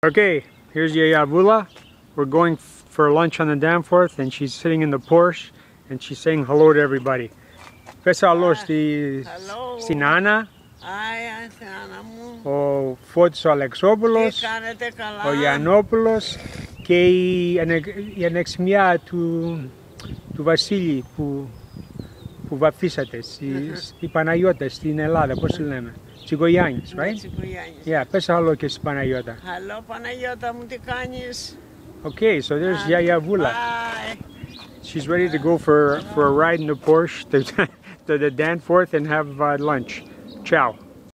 Okay, here's Yia Yia. We're going for lunch on the Danforth, and she's sitting in the Porsche, and she's saying hello to everybody. Πες άλλο στην Άννα, ο Φώτης ο Αλεξόπουλος, ο Γιαννόπουλος και η ανεξιμιά του Βασίλη που βαφτίσατε, η Παναγιώτα στην Ελλάδα, πώς τη λέμε. Τσικογιάννης, right? Yeah, πες άλλο και στην Παναγιώτα. Hello, Παναγιώτα μου, τι κάνεις? Okay, so there's Yia Yia. Bye. She's ready to go for a ride in the Porsche to the Danforth and have lunch. Ciao.